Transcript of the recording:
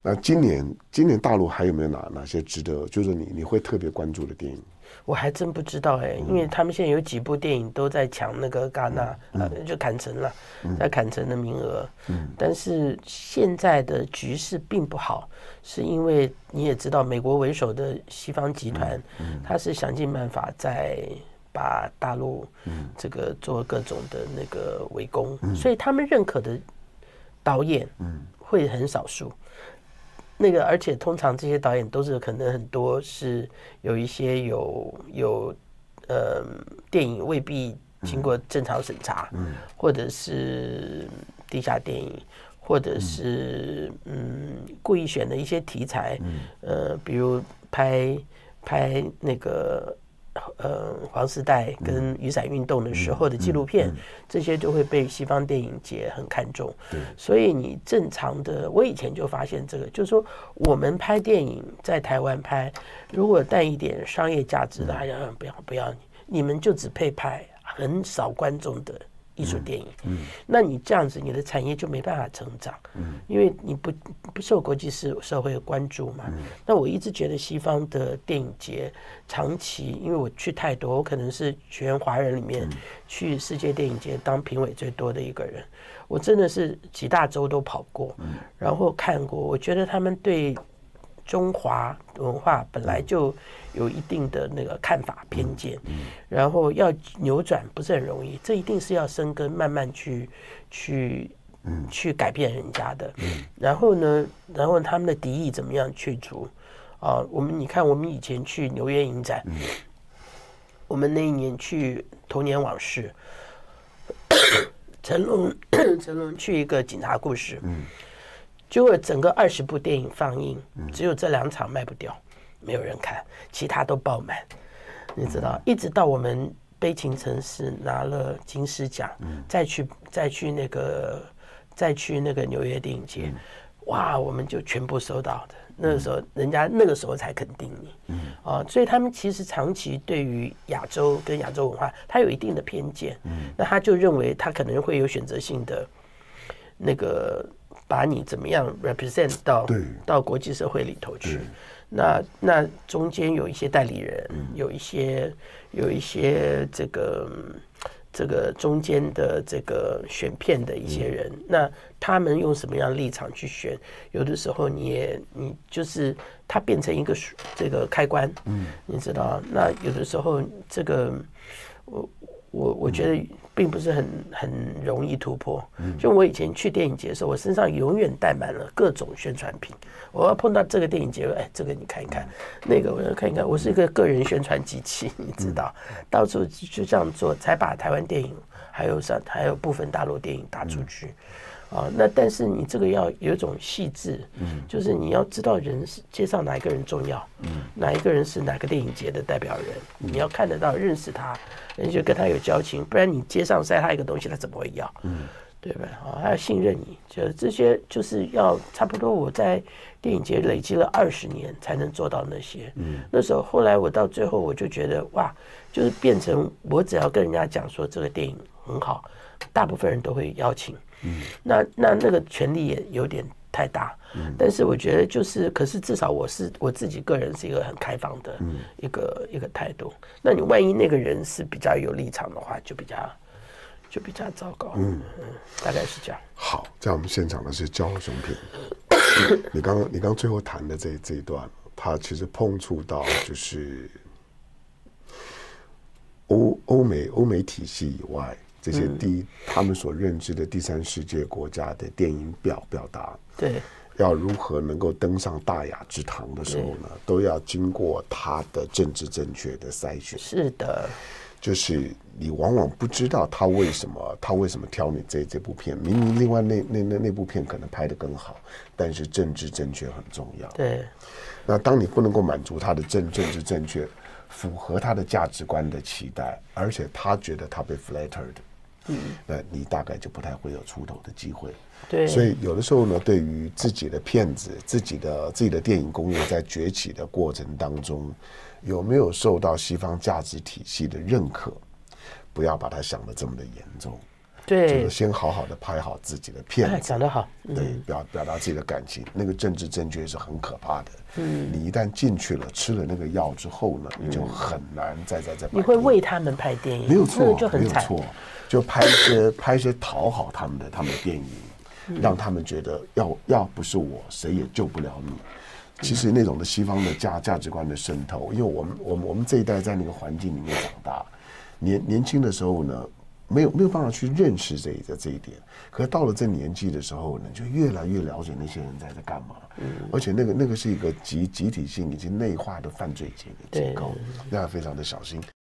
那今年大陆还有没有哪些值得，就是你会特别关注的电影？ 我还真不知道哎，因为他们现在有几部电影都在抢那个戛纳，就坎城了，在坎城的名额。但是现在的局势并不好，是因为你也知道，美国为首的西方集团，他是想尽办法在把大陆这个做各种的那个围攻，所以他们认可的导演会很少数。那个，而且通常这些导演都是可能很多是有一些电影未必经过正常审查，或者是地下电影，或者是故意选的一些题材，比如拍那个黄丝带跟雨伞运动的时候的纪录片，这些就会被西方电影节很看重。所以你正常的，我以前就发现这个，就是说我们拍电影在台湾拍，如果带一点商业价值的，不要你们就只配拍很少观众的艺术电影，那你这样子，你的产业就没办法成长，因为你不受国际社会的关注嘛。那我一直觉得西方的电影节长期，因为我去太多，我可能是全华人里面去世界电影节当评委最多的一个人，我真的是几大洲都跑过，然后看过，我觉得他们对中华文化本来就有一定的那个看法偏见，然后要扭转不是很容易，这一定是要生根，慢慢去改变人家的。然后呢，然后他们的敌意怎么样去除啊？你看，我们以前去纽约影展，我们那一年去童年往事，成龙去一个警察故事，结果整个20部电影放映，只有这2场卖不掉，没有人看，其他都爆满。你知道，一直到我们悲情城市拿了金狮奖，再去那个纽约电影节，哇，我们就全部收到的。那个时候，人家那个时候才肯定你，所以他们其实长期对于亚洲跟亚洲文化，他有一定的偏见，那他就认为他可能会有选择性的那个。把你怎么样 represent 到国际社会里头去，那中间有一些代理人，有一些这个中间的这个选片的一些人，那他们用什么样的立场去选？有的时候你就是它变成一个这个开关，你知道？那有的时候这个我觉得并不是很容易突破。就我以前去电影节的时候，我身上永远带满了各种宣传品。我要碰到这个电影节，这个你看一看，那个我要看一看。我是一个个人宣传机器，你知道，到处就这样做，才把台湾电影还有部分大陆电影打出去。那但是你这个要有一种细致，就是你要知道街上哪一个人重要，哪一个人是哪个电影节的代表人，你要看得到认识他，人就跟他有交情，不然你街上塞他一个东西，他怎么会要？对吧？他要信任你，就这些就是要差不多。我在电影节累积了20年才能做到那些。那时候后来我到最后我就觉得哇，就是变成我只要跟人家讲说这个电影很好，大部分人都会邀请。那个权力也有点太大，但是我觉得就是，可是至少我自己个人是一个很开放的一个态度。那你万一那个人是比较有立场的话，就比较糟糕。大概是这样。 好，在我们现场的是焦雄平。你刚最后谈的这一段，他其实碰触到就是欧美体系以外。这些他们所认知的第三世界国家的电影表达， 对， 要如何能够登上大雅之堂的时候呢，都要经过他的政治正确的筛选。 是的， 就是你往往不知道他为什么挑你这部片，明明另外那部片可能拍得更好，但是政治正确很重要。 对， 那当你不能够满足他的政治正确，符合他的价值观的期待，而且他觉得他被 flattered。那你大概就不太会有出头的机会。 对， 所以有的时候呢，对于自己的片子、自己的电影工业在崛起的过程当中，有没有受到西方价值体系的认可？不要把它想得这么的严重。 对， 就是先好好的拍好自己的片子， 讲得好， 对，表达自己的感情，那个政治正确是很可怕的。你一旦进去了，吃了那个药之后呢，你就很难再你会为他们拍电影， 没有错， 就很惨， 没有错，就拍一些讨好他们的电影，让他们觉得要不是我，谁也救不了你。其实那种的西方的价值观的渗透，因为我们这一代在那个环境里面长大，年轻的时候呢，没有办法去认识这一点，可是到了这年纪的时候呢，就越来越了解那些人在干嘛，而且那个是一个集体性已经内化的犯罪结构，要非常的小心。